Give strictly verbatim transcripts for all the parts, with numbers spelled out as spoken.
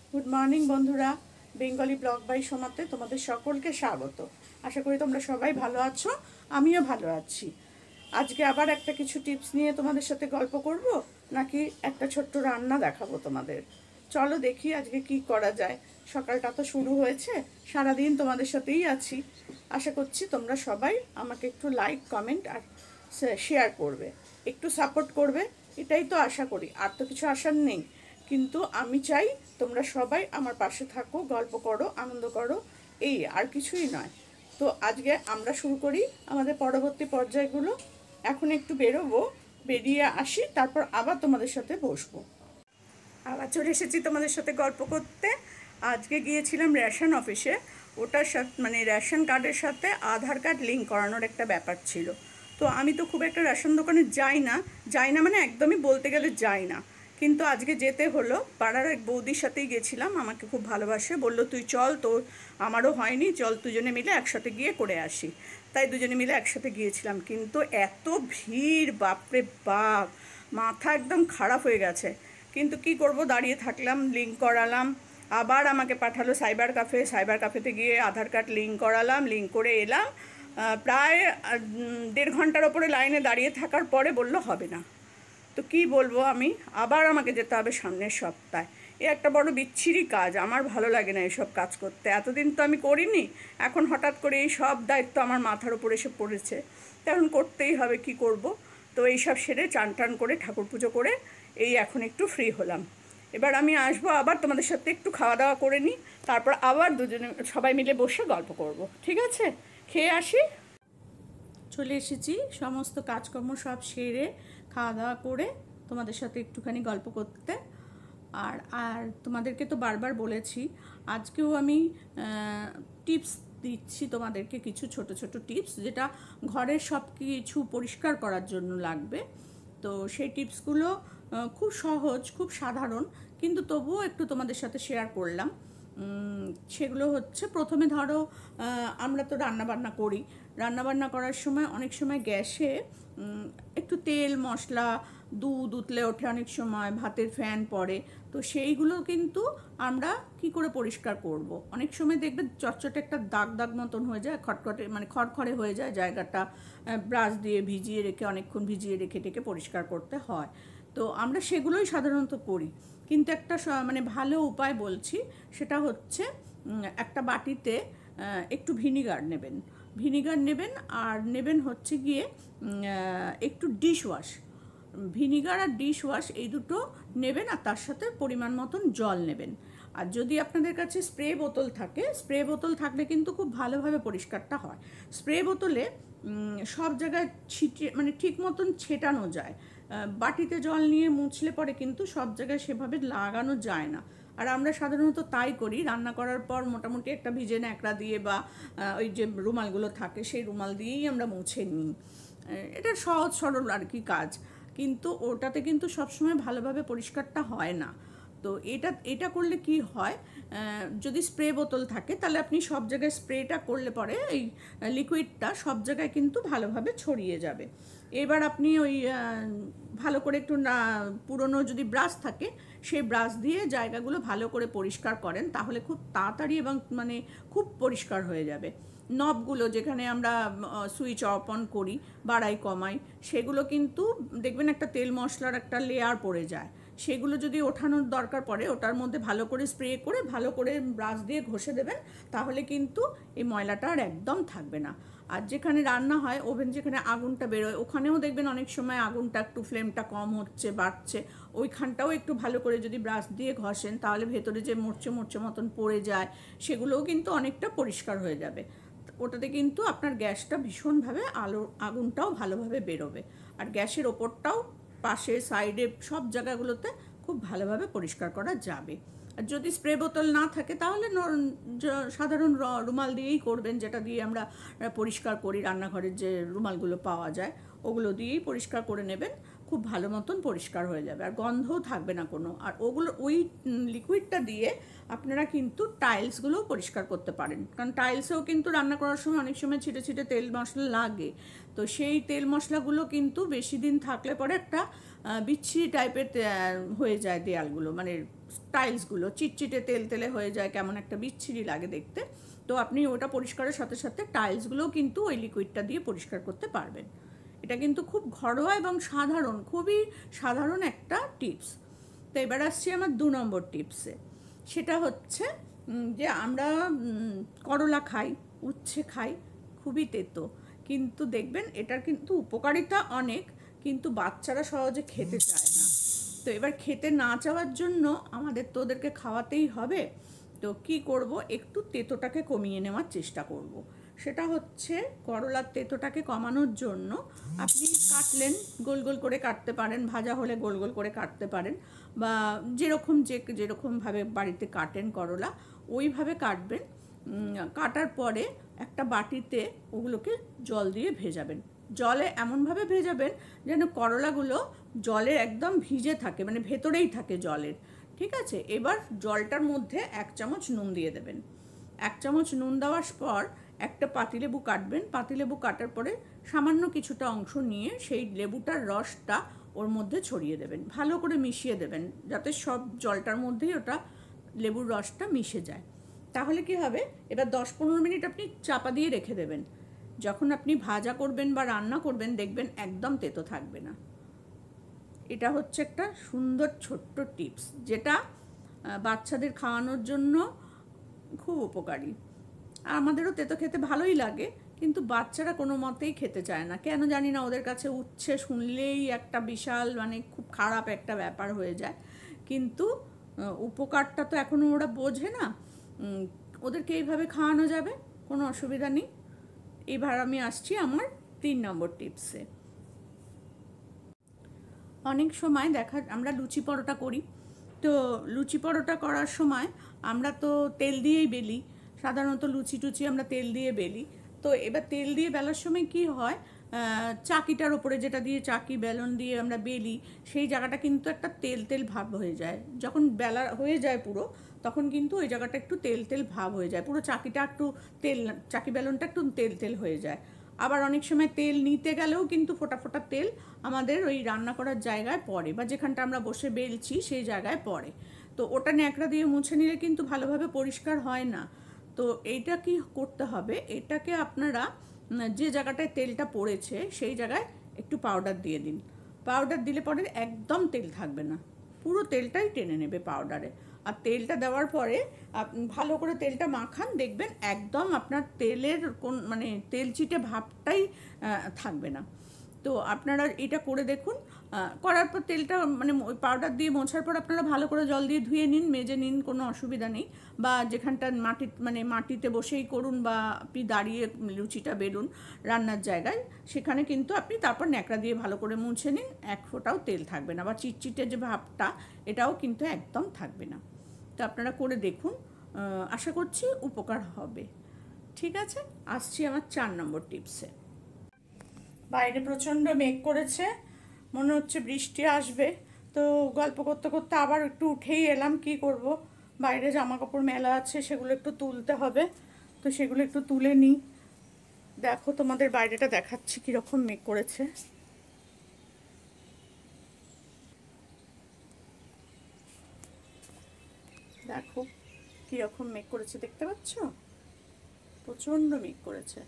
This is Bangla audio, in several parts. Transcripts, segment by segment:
গুড মর্নিং বন্ধুরা, বেঙ্গলি ব্লগ বাই সোমাতে তোমাদের সকলকে স্বাগত। আশা করি তোমরা সবাই ভালো আছো, আমিও ভালো আছি। আজকে আবার একটা কিছু টিপস নিয়ে তোমাদের সাথে গল্প করব, নাকি একটা ছোট্ট রান্না দেখাবো তোমাদের। চলো দেখি আজকে কি করা যায়। সকালটা তো শুরু হয়েছে, সারাদিন তোমাদের সাথেই আছি। আশা করছি তোমরা সবাই আমাকে একটু লাইক, কমেন্ট আর শেয়ার করবে, একটু সাপোর্ট করবে। এটাই তো আশা করি, আর তো কিছু আশার নেই। কিন্তু আমি চাই তোমরা সবাই আমার পাশে থাকো, গল্প করো, আনন্দ করো, এই আর কিছুই নয়। তো আজকে আমরা শুরু করি আমাদের পরবর্তী পর্যায়গুলো। এখন একটু বেরোবো, বেরিয়ে আসি, তারপর আবার তোমাদের সাথে বসবো। আবার চলে এসেছি তোমাদের সাথে গল্প করতে। আজকে গিয়েছিলাম রেশন অফিসে। ওটার সাথে মানে রেশন কার্ডের সাথে আধার কার্ড লিঙ্ক করানোর একটা ব্যাপার ছিল। তো আমি তো খুব একটা রেশন দোকানে যাই না, যাই না মানে একদমই বলতে গেলে যাই না। কিন্তু আজকে যেতে হলো। পাড়ার এক বৌদির সাথেই গেছিলাম, আমাকে খুব ভালোবাসে, বললো তুই চল, তোর আমারও হয়নি, চল দুজনে মিলে একসাথে গিয়ে করে আসি। তাই দুজনে মিলে একসাথে গিয়েছিলাম। কিন্তু এত ভিড়, বাপরে বাপ, মাথা একদম খারাপ হয়ে গেছে। কিন্তু কি করব, দাঁড়িয়ে থাকলাম, লিঙ্ক করালাম। আবার আমাকে পাঠালো সাইবার ক্যাফে, সাইবার ক্যাফেতে গিয়ে আধার কার্ড লিঙ্ক করালাম, লিঙ্ক করে এলাম। প্রায় দেড় ঘন্টার ওপরে লাইনে দাঁড়িয়ে থাকার পরে বলল হবে না। তো কি বলবো, আমি আবার আমাকে যেতে হবে সামনের সপ্তাহে। এ একটা বড় বিচ্ছিরি কাজ, আমার ভালো লাগে না এসব কাজ করতে। এতদিন তো আমি করিনি, এখন হঠাৎ করে এই সব দায়িত্ব আমার মাথার উপর এসে পড়েছে, এখন করতেই হবে, কি করব। তো এইসব সেরে চান টান করে ঠাকুর পুজো করে এই এখন একটু ফ্রি হলাম। এবার আমি আসবো, আবার তোমাদের সাথে একটু খাওয়া দাওয়া করে নিই, তারপর আবার দুজনে সবাই মিলে বসে গল্প করব, ঠিক আছে? খেয়ে আসি। চলে এসেছি, সমস্ত কাজকর্ম সব সেরে খাওয়া দাওয়া করে তোমাদের সাথে একটুখানি গল্প করতে। আর আর তোমাদেরকে তো বারবার বলেছি, আজকেও আমি টিপস দিচ্ছি তোমাদেরকে, কিছু ছোট ছোট টিপস, যেটা ঘরের সব কিছু পরিষ্কার করার জন্য লাগবে। তো সেই টিপসগুলো খুব সহজ, খুব সাধারণ, কিন্তু তবুও একটু তোমাদের সাথে শেয়ার করলাম। সেগুলো হচ্ছে, প্রথমে ধরো আমরা তো রান্নাবান্না করি, রান্নাবান্না করার সময় অনেক সময় গ্যাসে একটু তেল মশলা, দুধ উতলে ওঠে, অনেক সময় ভাতের ফ্যান পড়ে। তো সেইগুলো কিন্তু আমরা কি করে পরিষ্কার করব? অনেক সময় দেখবে চটচটে একটা দাগ দাগ মতন হয়ে যায়, খটখটে মানে খড়খড়ে হয়ে যায় জায়গাটা, ব্রাশ দিয়ে ভিজিয়ে রেখে, অনেকক্ষণ ভিজিয়ে রেখে টেকে পরিষ্কার করতে হয়। তো আমরা সেগুলোই সাধারণত করি। কিন্তু একটা মানে ভালো উপায় বলছি, সেটা হচ্ছে একটা বাটিতে একটু ভিনিগার নেবেন, ভিনিগার নেবেন আর নেবেন হচ্ছে গিয়ে একটু ডিশ ওয়াশ। ভিনিগার আর ডিশ ওয়াশ এই দুটো নেবেন, আর তার সাথে পরিমাণ মতন জল নেবেন। আর যদি আপনাদের কাছে স্প্রে বোতল থাকে, স্প্রে বোতল থাকলে কিন্তু খুব ভালোভাবে পরিষ্কারটা হয়। স্প্রে বোতলে সব জায়গায় ছিটিয়ে মানে ঠিক মতন ছেটানো যায়। বাটিতে জল নিয়ে মুছলে পরে কিন্তু সব জায়গায় সেভাবে লাগানো যায় না। আর আমরা সাধারণত তাই করি, রান্না করার পর মোটামুটি একটা ভিজে ন্যাকড়া দিয়ে বা ওই যে রুমালগুলো থাকে সেই রুমাল দিয়েই আমরা মুছে নিই। এটা সহজ সরল আর কি কাজ, কিন্তু ওটাতে কিন্তু সবসময় ভালোভাবে পরিষ্কারটা হয় না। তো এটা এটা করলে কি হয়, যদি স্প্রে বোতল থাকে তাহলে আপনি সব জায়গায় স্প্রেটা করলে পরে এই লিকুইডটা সব জায়গায় কিন্তু ভালোভাবে ছড়িয়ে যাবে। এবার আপনি ওই ভালো করে একটু না, পুরনো যদি ব্রাশ থাকে সেই ব্রাশ দিয়ে জায়গাগুলো ভালো করে পরিষ্কার করেন, তাহলে খুব তাড়াতাড়ি এবং মানে খুব পরিষ্কার হয়ে যাবে। নবগুলো যেখানে আমরা সুইচ অফ অন করি, বাড়াই কমাই, সেগুলো কিন্তু দেখবেন একটা তেল মশলার একটা লেয়ার পড়ে যায়। সেগুলো যদি ওঠানোর দরকার পড়ে, ওটার মধ্যে ভালো করে স্প্রে করে ভালো করে ব্রাশ দিয়ে ঘষে দেবেন, তাহলে কিন্তু এই ময়লাটা আর একদম থাকবে না। আর যেখানে রান্না হয়, ওভেন যেখানে আগুনটা বেরোয়, ওখানেও দেখবেন অনেক সময় আগুনটা একটু ফ্লেমটা কম হচ্ছে, বাড়ছে, ওইখানটাও একটু ভালো করে যদি ব্রাশ দিয়ে ঘষেন, তাহলে ভেতরে যে মরচে মরচে মতন পড়ে যায় সেগুলোও কিন্তু অনেকটা পরিষ্কার হয়ে যাবে। ওটাতে কিন্তু আপনার গ্যাসটা ভীষণভাবে আলো আগুনটাও ভালোভাবে বেরোবে, আর গ্যাসের ওপরটাও, পাশে, সাইডে, সব জায়গাগুলোতে খুব ভালোভাবে পরিষ্কার করা যাবে। আর যদি স্প্রে বোতল না থাকে তাহলে সাধারণ রুমাল দিয়েই করবেন, যেটা দিয়ে আমরা পরিষ্কার করি, রান্নাঘরের যে রুমালগুলো পাওয়া যায় ওগুলো দিয়েই পরিষ্কার করে নেবেন, খুব ভালো মতন পরিষ্কার হয়ে যাবে, আর গন্ধও থাকবে না কোনো। আর ওগুলো ওই লিকুইডটা দিয়ে আপনারা কিন্তু টাইলসগুলোও পরিষ্কার করতে পারেন, কারণ টাইলসেও কিন্তু রান্না করার সময় অনেক সময় ছিটে ছিটে তেল মশলা লাগে। তো সেই তেল মশলাগুলো কিন্তু বেশি দিন থাকলে পরে একটা বিচ্ছিরি টাইপের হয়ে যায় দেয়ালগুলো, মানে টাইলসগুলো চিটচিটে তেল তেলে হয়ে যায়, কেমন একটা বিচ্ছিরি লাগে দেখতে। তো আপনি ওটা পরিষ্কারের সাথে সাথে টাইলসগুলোও কিন্তু ওই লিকুইডটা দিয়ে পরিষ্কার করতে পারবেন। এটা কিন্তু খুব ঘরোয়া এবং সাধারণ, খুবই সাধারণ একটা টিপস। তো এবার আসছি আমার দু নম্বর টিপসে। সেটা হচ্ছে যে আমরা করলা খাই, উচ্ছে খাই, খুবই তেতো, কিন্তু দেখবেন এটার কিন্তু উপকারিতা অনেক, কিন্তু বাচ্চারা সহজে খেতে চায় না। তো এবার খেতে না চাওয়ার জন্য আমাদের তো ওদেরকে খাওয়াতেই হবে। তো কি করব, একটু তেতোটাকে কমিয়ে নেওয়ার চেষ্টা করব। সেটা হচ্ছে করলার তেতোটাকে কমানোর জন্য আপনি কাটলেন, গোল গোল করে কাটতে পারেন, ভাজা হলে গোল গোল করে কাটতে পারেন, বা যেরকম যে যেরকমভাবে বাড়িতে কাটেন করলা ওইভাবে কাটবেন। কাটার পরে একটা বাটিতে ওগুলোকে জল দিয়ে ভেজাবেন। জলে এমনভাবে ভেজাবেন যেন করলাগুলো জলে একদম ভিজে থাকে, মানে ভেতরেই থাকে জলের। ঠিক আছে, এবার জলটার মধ্যে এক চামচ নুন দিয়ে দেবেন। এক চামচ নুন দেওয়ার পর একটা পাতিলেবু কাটবেন। পাতিলেবু কাটার পরে সামান্য কিছুটা অংশ নিয়ে সেই লেবুটার রসটা ওর মধ্যে ছড়িয়ে দেবেন, ভালো করে মিশিয়ে দেবেন যাতে সব জলটার মধ্যেই ওটা লেবুর রসটা মিশে যায়। তাহলে কি হবে, এবার দশ পনেরো মিনিট আপনি চাপা দিয়ে রেখে দেবেন। যখন আপনি ভাজা করবেন বা রান্না করবেন দেখবেন একদম তেতো থাকবে না। এটা হচ্ছে একটা সুন্দর ছোট্ট টিপস, যেটা বাচ্চাদের খাওয়ানোর জন্য খুব উপকারী। আর আমাদেরও তেতো খেতে ভালোই লাগে, কিন্তু বাচ্চারা কোনো মতেই খেতে চায় না, কেন জানি না। ওদের কাছে উচ্ছে শুনলেই একটা বিশাল মানে খুব খারাপ একটা ব্যাপার হয়ে যায়। কিন্তু উপকারটা তো এখনও ওরা বোঝে না। ওদেরকে এইভাবে খাওয়ানো যাবে, কোনো অসুবিধা নেই। এবার আমি আসছি আমার তিন নম্বর টিপসে। অনেক সময় দেখা আমরা লুচি পরোটা করি, তো লুচি পরোটা করার সময় আমরা তো তেল দিয়েই বেলি, সাধারণত লুচি টুচি আমরা তেল দিয়ে বেলি। তো এবার তেল দিয়ে বেলার সময় কি হয়, চাকিটার ওপরে যেটা দিয়ে চাকি বেলন দিয়ে আমরা বেলি সেই জায়গাটা কিন্তু একটা তেল তেল ভাব হয়ে যায়। যখন বেলা হয়ে যায় পুরো, তখন কিন্তু ওই জায়গাটা একটু তেল তেল ভাব হয়ে যায়, পুরো চাকিটা একটু তেল, চাকি বেলনটা একটু তেল তেল হয়ে যায়। আবার অনেক সময় তেল নিতে গেলেও কিন্তু ফোটা ফোটা তেল আমাদের ওই রান্না করার জায়গায় পড়ে, বা যেখানটা আমরা বসে বেলছি সেই জায়গায় পড়ে। তো ওটা ন্যাকড়া দিয়ে মুছে নিলে কিন্তু ভালোভাবে পরিষ্কার হয় না। তো এইটা কি করতে হবে, এটাকে আপনারা যে জায়গাটায় তেলটা পড়েছে সেই জায়গায় একটু পাউডার দিয়ে দিন। পাউডার দিলে পরে একদম তেল থাকবে না, পুরো তেলটাই টেনে নেবে পাউডারে। আর তেলটা দেওয়ার পরে আপনি ভালো করে তেলটা মাখান, দেখবেন একদম আপনার তেলের কোন মানে তেল চিটে ভাবটাই থাকবে না। তো আপনারা এটা করে দেখুন। করার পর তেলটা মানে ওই পাউডার দিয়ে মোছার পর আপনারা ভালো করে জল দিয়ে ধুয়ে নিন, মেজে নিন, কোনো অসুবিধা নেই। বা যেখানটা মাটি মানে মাটিতে বসেই করুন, বা আপনি দাঁড়িয়ে লুচিটা বেলুন রান্নার জায়গায়, সেখানে কিন্তু আপনি তারপর ন্যাকড়া দিয়ে ভালো করে মুছে নিন, এক ফোঁটাও তেল থাকবে না, বা চিটচিটে যে ভাবটা এটাও কিন্তু একদম থাকবে না। তো আপনারা করে দেখুন, আশা করছি উপকার হবে। ঠিক আছে, আসছি আমার চার নম্বর টিপসে। বাইরে প্রচণ্ড মেঘ করেছে, মনে হচ্ছে বৃষ্টি আসবে। তো গল্প করতে করতে আবার একটু উঠেই এলাম, কি করব, বাইরে জামা কাপড় মেলা আছে, সেগুলো একটু তুলতে হবে। তো সেগুলো একটু তুলে নিই। দেখো তোমাদের বাইরেটা দেখাচ্ছি কীরকম মেঘ করেছে। দেখো কীরকম মেঘ করেছে, দেখতে পাচ্ছ, প্রচণ্ড মেঘ করেছে।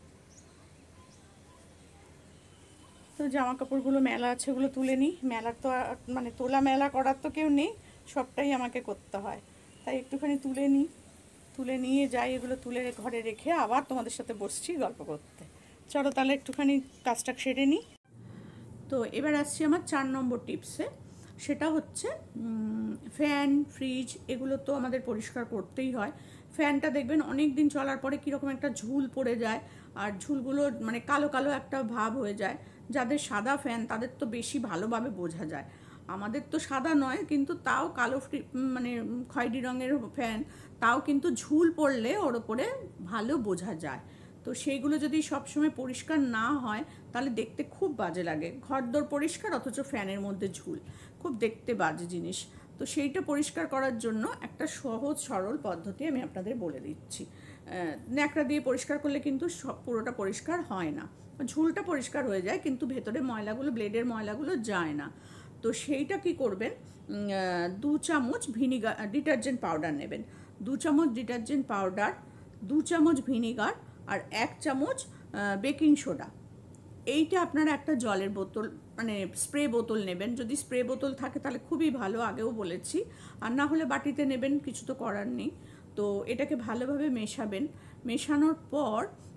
তো জামা কাপড়গুলো মেলা আছে, ওগুলো তুলে নিই। মেলার তো মানে তোলা মেলা করার তো কেউ নেই, সবটাই আমাকে করতে হয়, তাই একটুখানি তুলে নিই। তুলে নিয়ে যাই, এগুলো তুলে ঘরে রেখে আবার তোমাদের সাথে বসছি গল্প করতে। চলো তাহলে একটুখানি কাজটা সেরে নিই। তো এবার আসছি আমার চার নম্বর টিপসে। সেটা হচ্ছে ফ্যান, ফ্রিজ এগুলো তো আমাদের পরিষ্কার করতেই হয়। ফ্যানটা দেখবেন অনেক দিন চলার পরে কীরকম একটা ঝুল পড়ে যায়, আর ঝুলগুলো মানে কালো কালো একটা ভাব হয়ে যায়। যাদের সাদা ফ্যান তাদের তো বেশি ভালোভাবে বোঝা যায়, আমাদের তো সাদা নয়, কিন্তু তাও কালো মানে খয়েরি রঙের ফ্যান, তাও কিন্তু ঝুল পড়লে ওর ওপরে ভালো বোঝা যায়। তো সেইগুলো যদি সবসময় পরিষ্কার না হয় তাহলে দেখতে খুব বাজে লাগে। ঘরদোর পরিষ্কার অথচ ফ্যানের মধ্যে ঝুল, খুব দেখতে বাজে জিনিস। তো সেইটা পরিষ্কার করার জন্য একটা সহজ সরল পদ্ধতি আমি আপনাদের বলে দিচ্ছি। ন্যাকড়া দিয়ে পরিষ্কার করলে কিন্তু সব পুরোটা পরিষ্কার হয় না, ঝুলটা পরিষ্কার হয়ে যায় কিন্তু ভেতরে ময়লাগুলো, ব্লেডের ময়লাগুলো যায় না। তো সেইটা কি করবেন, দু চামচ ভিনিগার ডিটারজেন্ট পাউডার নেবেন, দু চামচ ডিটারজেন্ট পাউডার, দু চামচ ভিনিগার আর এক চামচ বেকিং সোডা। এইটা আপনারা একটা জলের বোতল মানে স্প্রে বোতল নেবেন, যদি স্প্রে বোতল থাকে তাহলে খুবই ভালো, আগেও বলেছি, আর না হলে বাটিতে নেবেন, কিছু তো করার নেই। তো এটাকে ভালোভাবে মেশাবেন। মেশানোর পর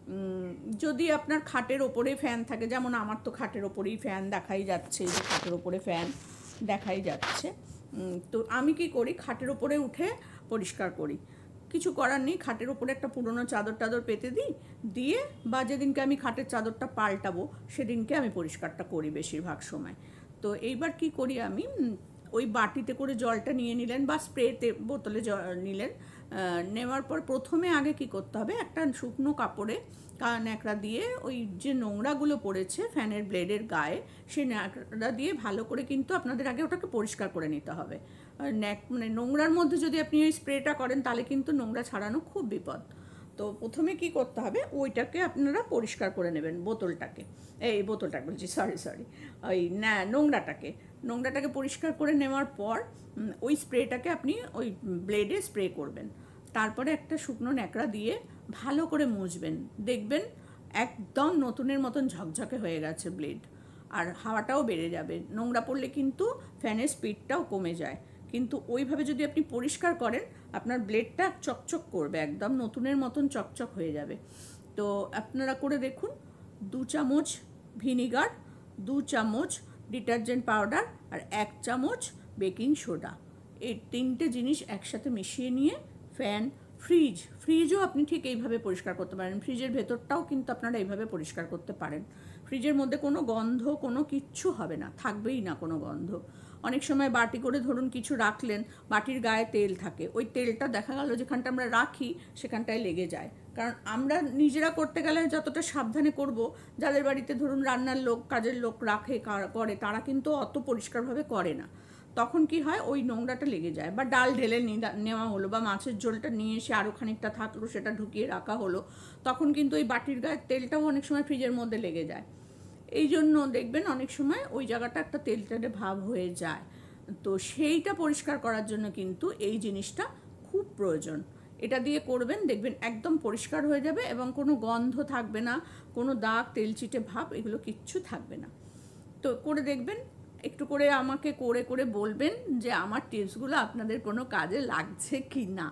যদি আপনার খাটের ওপরে ফ্যান থাকে, যেমন আমার তো খাটের ওপরেই ফ্যান দেখাই যাচ্ছে, যে খাটের ওপরে ফ্যান দেখাই যাচ্ছে, তো আমি কি করি, খাটের ওপরে উঠে পরিষ্কার করি। কিছু করার নেই, খাটের ওপরে একটা পুরনো চাদর টাদর পেতে দিই, দিয়ে বা যেদিনকে আমি খাটের চাদরটা পাল্টাবো সেদিনকে আমি পরিষ্কারটা করি বেশিরভাগ সময়। তো এইবার কি করি, আমি ওই বাটিতে করে জলটা নিয়ে নিলেন বা স্প্রেতে বোতলে জল নিলেন, নেওয়ার পর প্রথমে আগে কি করতে হবে, একটা শুকনো কাপড়ে ন্যাকড়া দিয়ে ওই যে নোংরাগুলো পড়েছে ফ্যানের ব্লেডের গায়ে, সেই ন্যাকড়া দিয়ে ভালো করে কিন্তু আপনাদের আগে ওটাকে পরিষ্কার করে নিতে হবে। ন্যাক মানে নোংরার মধ্যে যদি আপনি ওই স্প্রেটা করেন তাহলে কিন্তু নোংরা ছাড়ানো খুব বিপদ। তো প্রথমে কি করতে হবে, ওইটাকে আপনারা পরিষ্কার করে নেবেন, বোতলটাকে, এই বোতলটা বলছি সরি সরি ওই না নোংরাটাকে নোংরাটাকে পরিষ্কার করে নেওয়ার পর ওই স্প্রেটাকে আপনি ওই ব্লেডে স্প্রে করবেন। তারপরে একটা শুকনো ন্যাকড়া দিয়ে ভালো করে মুছবেন, দেখবেন একদম নতুনের মতন ঝকঝকে হয়ে গেছে ব্লেড, আর হাওয়াটাও বেড়ে যাবে। নোংরা পড়লে কিন্তু ফ্যানের স্পিডটাও কমে যায়, কিন্তু ওইভাবে যদি আপনি পরিষ্কার করেন আপনার ব্লেডটা চকচক করবে, একদম নতুনের মতন চকচক হয়ে যাবে। তো আপনারা করে দেখুন, দু চামচ ভিনিগার, দু চামচ ডিটারজেন্ট পাউডার আর এক চামচ বেকিং সোডা, এই তিনটে জিনিস একসাথে মিশিয়ে নিয়ে ফ্যান, ফ্রিজ ফ্রিজও আপনি ঠিক এইভাবে পরিষ্কার করতে পারেন, ফ্রিজের ভেতরটাও কিন্তু আপনারা এইভাবে পরিষ্কার করতে পারেন। ফ্রিজের মধ্যে কোনো গন্ধ কোনো কিচ্ছু হবে না, থাকবেই না কোনো গন্ধ। অনেক সময় বাটি করে ধরুন কিছু রাখলেন, বাটির গায়ে তেল থাকে, ওই তেলটা দেখা গেল যেখানটা আমরা রাখি সেখানটায় লেগে যায়, কারণ আমরা নিজেরা করতে গেলে যতটা সাবধানে করব, যাদের বাড়িতে ধরুন রান্নার লোক কাজের লোক রাখে করে তারা কিন্তু অত পরিষ্কারভাবে করে না, তখন কি হয় ওই নোংরাটা লেগে যায়। বা ডাল ঢেলে নেওয়া হলো বা মাছের ঝোলটা নিয়ে এসে আরও খানিকটা থাকলো, সেটা ঢুকিয়ে রাখা হলো, তখন কিন্তু ওই বাটির গায়ের তেলটাও অনেক সময় ফ্রিজের মধ্যে লেগে যায়। এই জন্য দেখবেন অনেক সময় ওই জায়গাটা একটা তেল তেলে ভাব হয়ে যায়। তো সেইটা পরিষ্কার করার জন্য কিন্তু এই জিনিসটা খুব প্রয়োজন। এটা দিয়ে করবেন, দেখবেন একদম পরিষ্কার হয়ে যাবে এবং কোনো গন্ধ থাকবে না, কোনো দাগ তেলচিটে ভাব এগুলো কিচ্ছু থাকবে না। তো করে দেখবেন, একটু করে আমাকে করে করে বলবেন যে আমার টিপসগুলো আপনাদের কোনো কাজে লাগছে কি না।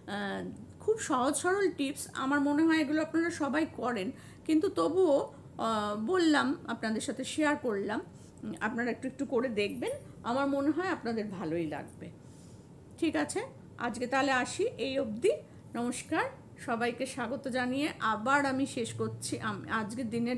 খুব সহজ সরল টিপস, আমার মনে হয় এগুলো আপনারা সবাই করেন, কিন্তু তবুও বললাম, আপনাদের সাথে শেয়ার করলাম, আপনারা একটু একটু করে দেখবেন, আমার মনে হয় আপনাদের ভালোই লাগবে। ঠিক আছে, আজকে তাহলে আসি এই অবধি। নমস্কার, সবাইকে স্বাগত জানিয়ে আবার আমি শেষ করছি, আজকের দিনের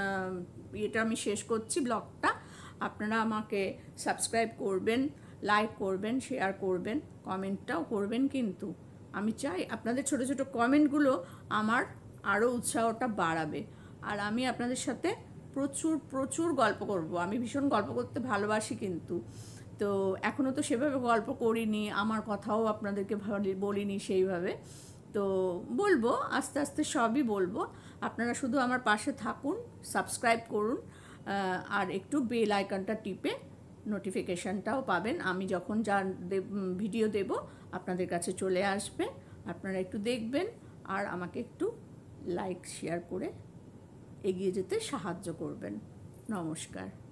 এটা আমি শেষ করছি ব্লগটা। আপনারা আমাকে সাবস্ক্রাইব করবেন, লাইক করবেন, শেয়ার করবেন, কমেন্টটাও করবেন, কিন্তু আমি চাই আপনাদের ছোট ছোট কমেন্টগুলো আমার আরও উৎসাহটা বাড়াবে, আর আমি আপনাদের সাথে প্রচুর প্রচুর গল্প করব। আমি ভীষণ গল্প করতে ভালোবাসি, কিন্তু তো এখনও তো সেভাবে গল্প করিনি, আমার কথাও আপনাদেরকে বলিনি সেইভাবে, তো বলবো আস্তে আস্তে সবই বলবো। আপনারা শুধু আমার পাশে থাকুন, সাবস্ক্রাইব করুন, আর একটু বেল আইকনটা টিপে নোটিফিকেশানটাও পাবেন, আমি যখন যা ভিডিও দেব আপনাদের কাছে চলে আসবে। আপনারা একটু দেখবেন আর আমাকে একটু লাইক শেয়ার করে এগিয়ে যেতে সাহায্য করবেন। নমস্কার।